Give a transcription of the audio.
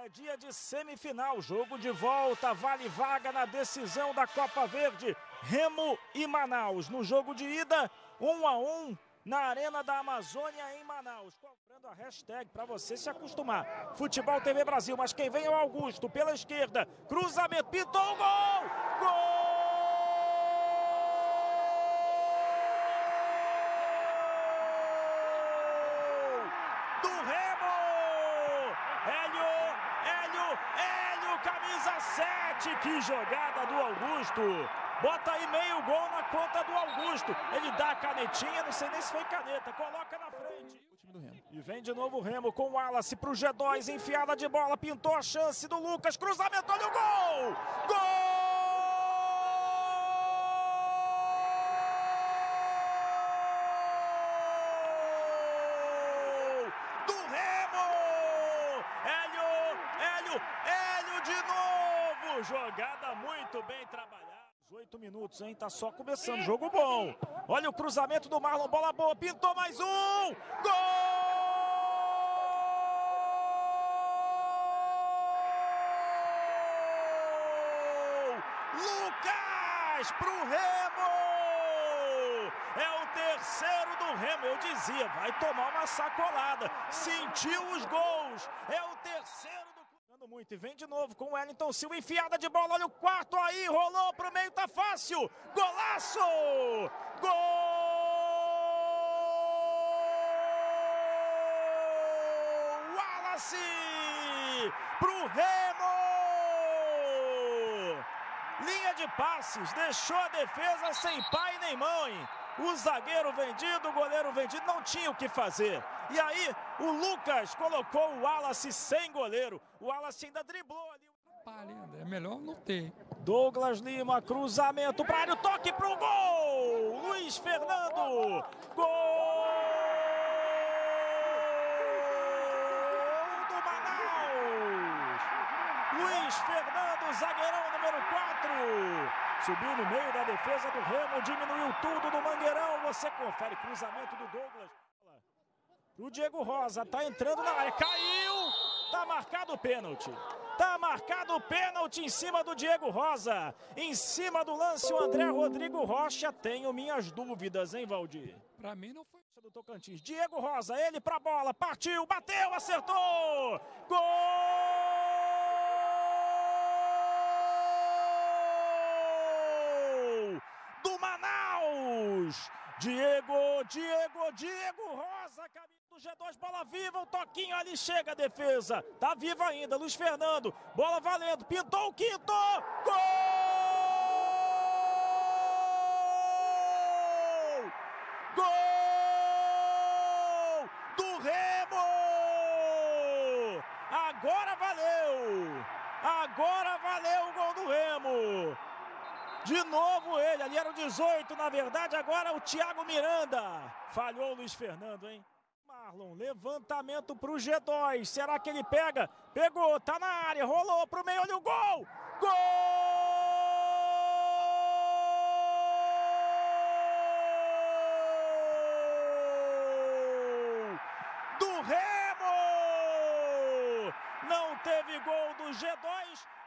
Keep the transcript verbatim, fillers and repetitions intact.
é dia de semifinal, jogo de volta, vale vaga na decisão da Copa Verde, Remo e Manaus. No jogo de ida, um a um na Arena da Amazônia em Manaus. Comprando a hashtag para você se acostumar. Futebol T V Brasil, mas quem vem é o Augusto, pela esquerda, cruzamento, pintou o gol! Gol! Camisa sete, que jogada do Augusto. Bota aí meio gol na conta do Augusto. Ele dá a canetinha, não sei nem se foi caneta, coloca na frente. O time do Remo. E vem de novo o Remo com o Wallace pro G dois, enfiada de bola, pintou a chance do Lucas, cruzamento, olha o gol! Gol! Jogada muito bem trabalhada. oito minutos, hein? Tá só começando. Jogo bom. Olha o cruzamento do Marlon. Bola boa. Pintou mais um. Gol! Lucas pro Remo! É o terceiro do Remo. Eu dizia, vai tomar uma sacolada. Sentiu os gols. É o terceiro do muito, e vem de novo com o Wellington Silva, enfiada de bola, olha o quarto aí, rolou pro meio, tá fácil, golaço, gol, Wallace, pro Remo, linha de passes, deixou a defesa sem pai nem mãe, o zagueiro vendido, o goleiro vendido, não tinha o que fazer. E aí, o Lucas colocou o Wallace sem goleiro. O Wallace ainda driblou ali. É melhor não ter. Douglas Lima, cruzamento para área, toque para o gol! Luiz Fernando, gol do Manaus! Luiz Fernando, zagueirão número quatro. Subiu no meio da defesa do Remo, diminuiu tudo do Mangueirão. Você confere, cruzamento do Douglas. O Diego Rosa tá entrando na área, caiu, tá marcado o pênalti, tá marcado o pênalti em cima do Diego Rosa, em cima do lance o André Rodrigo Rocha, tenho minhas dúvidas, hein, Valdir? Pra mim não foi. Do Tocantins, Diego Rosa, ele pra bola, partiu, bateu, acertou, gol! Do Manaus, Diego, Diego, Diego Rosa, caminho do G dois, bola viva, o toquinho ali, chega a defesa, tá viva ainda, Luiz Fernando, bola valendo, pintou o quinto, gol! Gol do Remo! Agora valeu! Agora valeu o gol do Remo! De novo ele, ali era o dezoito, na verdade, agora o Thiago Miranda. Falhou o Luiz Fernando, hein? Marlon, levantamento pro G dois, será que ele pega? Pegou, tá na área, rolou pro meio, olha o gol! Gol! Do Remo! Não teve gol do G dois.